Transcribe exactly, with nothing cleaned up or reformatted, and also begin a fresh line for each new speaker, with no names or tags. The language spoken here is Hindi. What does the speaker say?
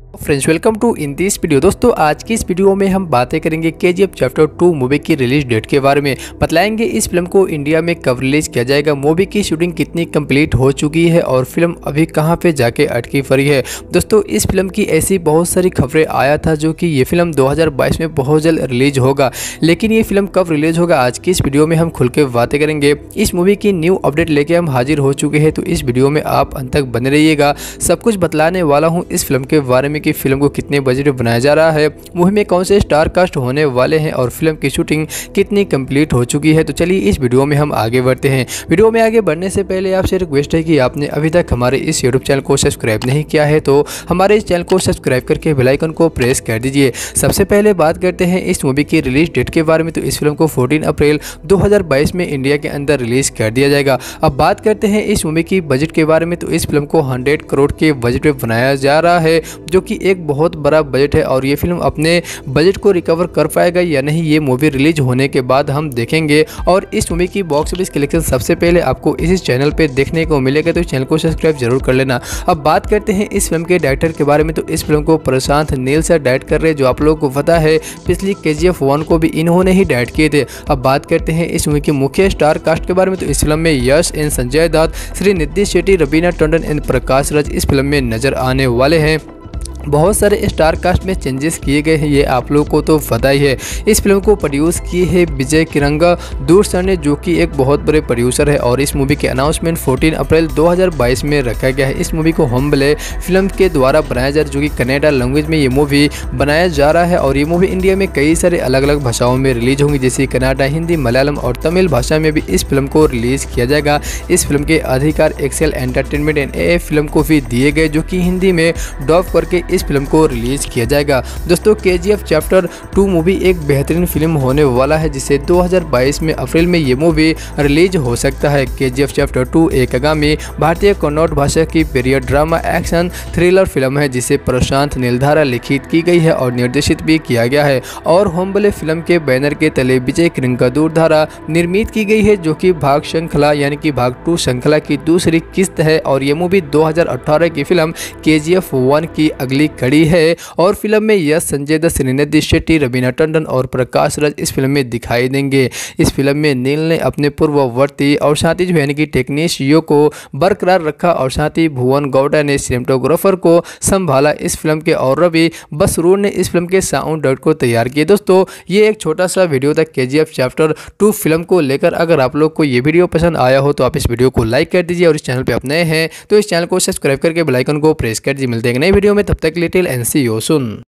Friends, welcome to in this video. दोस्तों, आज की इस वीडियो में हम बातें करेंगे केजीएफ चैप्टर टू मूवी की रिलीज डेट के बारे में। बतलाएंगे इस फिल्म को इंडिया में कब रिलीज किया जाएगा, मूवी की शूटिंग कितनी कंप्लीट हो चुकी है और फिल्म अभी कहां पे जाके अटकी पड़ी है। दोस्तों, इस फिल्म की ऐसी बहुत सारी खबरें आया था जो कि ये फिल्म दो हज़ार बाईस में बहुत जल्द रिलीज होगा, लेकिन ये फिल्म कब रिलीज होगा आज की इस वीडियो में हम खुल के बातें करेंगे। इस मूवी की न्यू अपडेट लेके हम हाजिर हो चुके हैं, तो इस वीडियो में आप अंत तक बने रहिएगा। सब कुछ बतलाने वाला हूँ इस फिल्म के बारे में कि फिल्म को कितने बजट में बनाया जा रहा है, मूवी में कौन से स्टार कास्ट होने वाले हैं और फिल्म की शूटिंग कितनी कंप्लीट हो चुकी है। तो चलिए इस वीडियो में हम आगे बढ़ते हैं। वीडियो में आगे बढ़ने से पहले आपसे रिक्वेस्ट है कि आपने अभी तक हमारे इस यूट्यूब चैनल को सब्सक्राइब नहीं किया है तो हमारे इस चैनल को सब्सक्राइब करके बेल आइकन को प्रेस कर दीजिए। सबसे पहले बात करते हैं इस मूवी की रिलीज डेट के बारे में। तो इस फिल्म को चौदह अप्रैल दो हज़ार बाईस में इंडिया के अंदर रिलीज कर दिया जाएगा। अब बात करते हैं इस मूवी की बजट के बारे में। तो इस फिल्म को सौ करोड़ के बजट में बनाया जा रहा है, जो कि एक बहुत बड़ा बजट है और ये फिल्म अपने बजट को रिकवर कर पाएगा या नहीं, ये मूवी रिलीज होने के बाद हम देखेंगे। और इस मूवी की बॉक्स ऑफिस कलेक्शन सबसे पहले आपको इस चैनल पे देखने को मिलेगा, तो इस चैनल को सब्सक्राइब जरूर कर लेना। अब बात करते हैं इस फिल्म के डायरेक्टर के बारे में। तो इस फिल्म को प्रशांत नील सर डायरेक्ट कर रहे हैं, जो आप लोगों को पता है पिछली केजीएफ वन को भी इन्होंने ही डायरेक्ट किए थे। अब बात करते हैं इस मूवी की मुख्य स्टार कास्ट के बारे में। तो इस फिल्म में यश एंड संजय दत्त, श्रीनिधि शेट्टी, रवीना टंडन एंड प्रकाश राज इस फिल्म में नजर आने वाले हैं। बहुत सारे स्टार कास्ट में चेंजेस किए गए हैं, ये आप लोगों को तो पता ही है। इस फिल्म को प्रोड्यूस किए हैं विजय किरंगा दूरसर ने, जो कि एक बहुत बड़े प्रोड्यूसर है। और इस मूवी के अनाउंसमेंट चौदह अप्रैल दो हज़ार बाईस में रखा गया है। इस मूवी को होम्बले फिल्म के द्वारा बनाया जा रहा है, जो कि कन्नड़ा लैंग्वेज में ये मूवी बनाया जा रहा है। और ये मूवी इंडिया में कई सारे अलग अलग भाषाओं में रिलीज होंगी, जैसे कन्नड़ा, हिंदी, मलयालम और तमिल भाषा में भी इस फिल्म को रिलीज किया जाएगा। इस फिल्म के अधिकार Excel Entertainment and A film को भी दिए गए, जो कि हिंदी में डब करके इस फिल्म को रिलीज किया जाएगा। दोस्तों, केजीएफ चैप्टर टू मूवी एक बेहतरीन फिल्म होने वाला है, जिसे दो हज़ार बाईस में अप्रैल में ये मूवी रिलीज हो सकता है। केजीएफ चैप्टर टू एक आगामी भारतीय कन्नड़ भाषा की period drama action thriller film है, जिसे प्रशांत नील द्वारा लिखित की गई है और निर्देशित भी किया गया है। और होम्बले फिल्म के बैनर के तले विजय किरंगा द्वारा निर्मित की गई है, जो कि भाग श्रृंखला यानी कि भाग टू श्रृंखला की दूसरी किस्त है। और ये मूवी दो हज़ार अठारह की फिल्म केजीएफ वन की अगली कड़ी है। और फिल्म में यश, संजय दत्त, श्रीनिधि शेट्टी, रवीना टंडन और प्रकाश राज इस फिल्म में दिखाई देंगे। इस फिल्म में नील ने अपने पूर्ववर्ती और साथी जो यानी कि टेक्नीशियन को बरकरार रखा और साथ ही भुवन गौड़ा ने सिनेमेटोग्राफर को संभाला इस फिल्म के, और रवि बसरूर ने इस फिल्म के साउंड ट्रैक को तैयार किया। दोस्तों, ये एक छोटा सा वीडियो था केजीएफ चैप्टर टू फिल्म को लेकर। अगर आप लोग को ये वीडियो पसंद आया हो तो आप इस वीडियो को लाइक कर दीजिए, और इस चैनल पर आप नए हैं तो इस चैनल को सब्सक्राइब करके बेल आइकन को प्रेस कर दीजिए। मिलते हैं एक नई वीडियो में, तब तक little and see you soon.